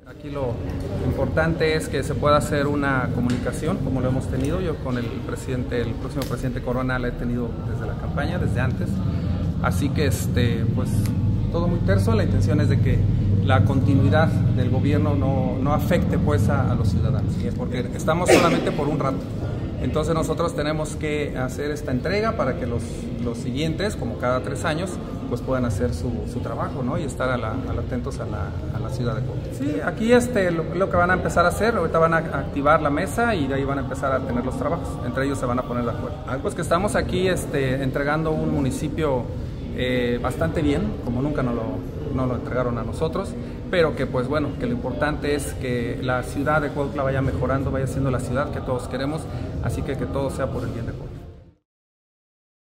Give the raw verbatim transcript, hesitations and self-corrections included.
Aquí lo importante es que se pueda hacer una comunicación, como lo hemos tenido. Yo con el presidente, el próximo presidente Corona, la he tenido desde la campaña, desde antes. Así que, este, pues, todo muy terso. La intención es de que la continuidad del gobierno no, no afecte, pues, a, a los ciudadanos, porque estamos solamente por un rato. Entonces nosotros tenemos que hacer esta entrega para que los, los siguientes, como cada tres años, pues puedan hacer su, su trabajo, ¿no? Y estar a la, a la, atentos a la, a la ciudad de Cuautla. Sí, aquí este, lo, lo que van a empezar a hacer, ahorita van a activar la mesa y de ahí van a empezar a tener los trabajos. Entre ellos se van a poner de acuerdo. Ah, pues que estamos aquí este, entregando un municipio eh, bastante bien, como nunca nos lo, nos lo entregaron a nosotros, pero que pues bueno, que lo importante es que la ciudad de Cuautla vaya mejorando, vaya siendo la ciudad que todos queremos, así que que todo sea por el bien de Cuautla.